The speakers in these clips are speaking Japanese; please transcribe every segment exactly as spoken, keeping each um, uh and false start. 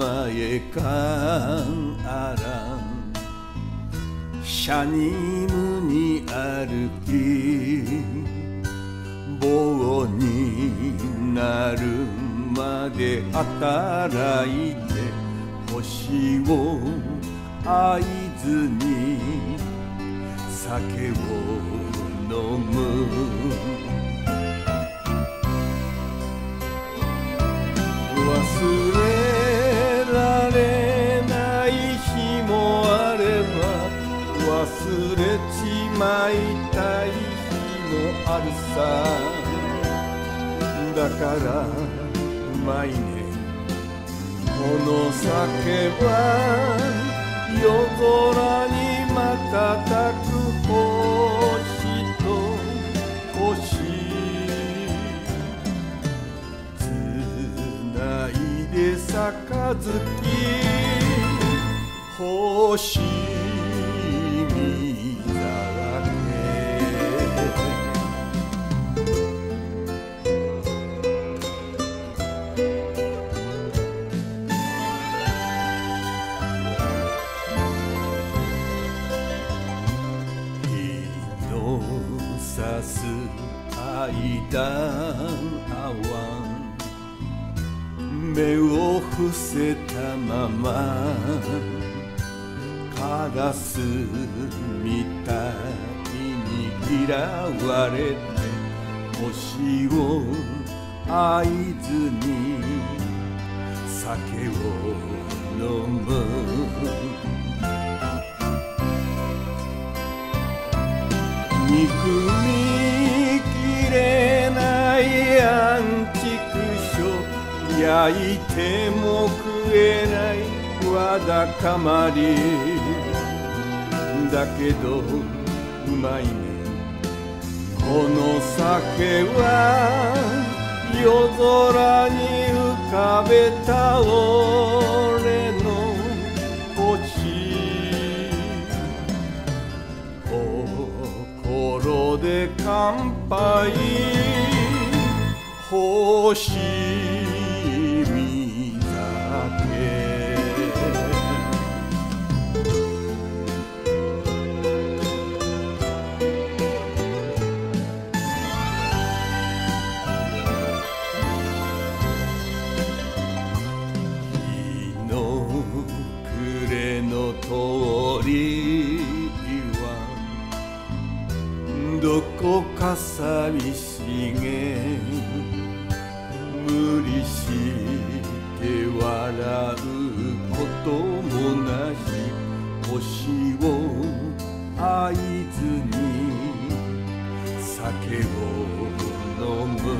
前かあらんシャニムに歩き棒になるまで働いて星を合図に酒を飲む忘れられない日もあれば忘れちまいたい日もあるさだから毎年この酒は夜空に瞬く星と星つないで杯星見酒さす間合わん目を伏せたままカラスみたいに嫌われて星を合図に酒を飲む憎みきれないアンチクショ焼いても食えないわだかまりだけどうまいねこの酒は夜空に浮かべた俺の星心で乾杯星見酒日の暮れの通りどこか寂しげ無理して笑うこともなし星を合図に酒を飲む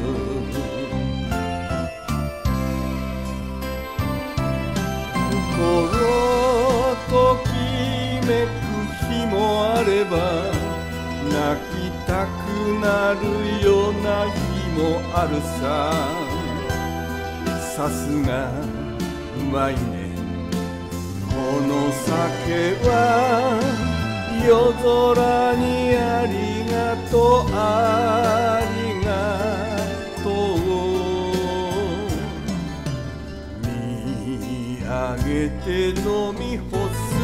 心ときめく日もあれば泣きたくなるような日もあるささすがうまいねこの酒は夜空にありがとうありがとう見上げて飲み干す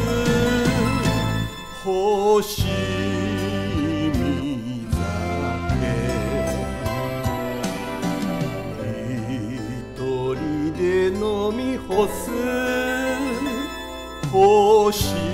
星飲み干す星